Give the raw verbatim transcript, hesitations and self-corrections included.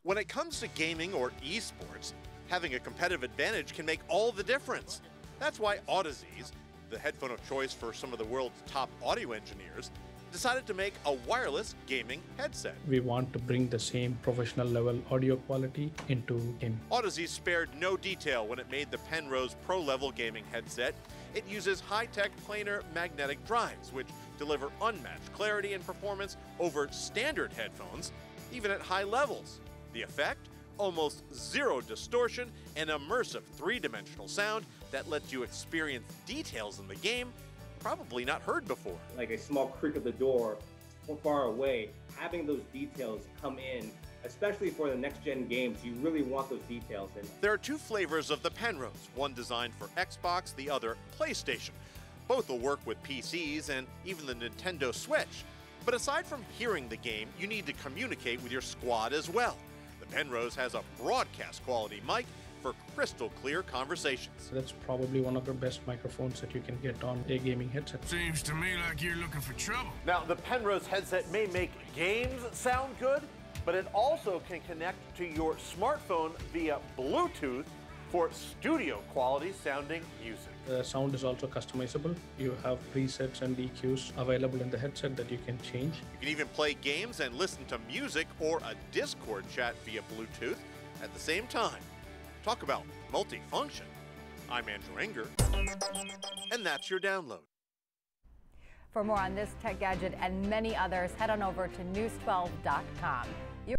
When it comes to gaming or esports, having a competitive advantage can make all the difference. That's why Audeze, the headphone of choice for some of the world's top audio engineers, decided to make a wireless gaming headset. We want to bring the same professional level audio quality into gaming. Audeze spared no detail when it made the Penrose Pro level gaming headset. It uses high-tech planar magnetic drives, which deliver unmatched clarity and performance over standard headphones, even at high levels. The effect? Almost zero distortion and immersive three-dimensional sound that lets you experience details in the game probably not heard before. Like a small creak of the door far away, having those details come in, especially for the next-gen games, you really want those details in. There are two flavors of the Penrose, one designed for Xbox, the other PlayStation. Both will work with P Cs and even the Nintendo Switch. But aside from hearing the game, you need to communicate with your squad as well. The Penrose has a broadcast-quality mic for crystal clear conversations. That's probably one of the best microphones that you can get on a gaming headset. Seems to me like you're looking for trouble. Now, the Penrose headset may make games sound good, but it also can connect to your smartphone via Bluetooth for studio quality sounding music. The sound is also customizable. You have presets and E Qs available in the headset that you can change. You can even play games and listen to music or a Discord chat via Bluetooth at the same time. Talk about multifunction. I'm Andrew Enger, and that's your download. For more on this tech gadget and many others, head on over to news twelve dot com.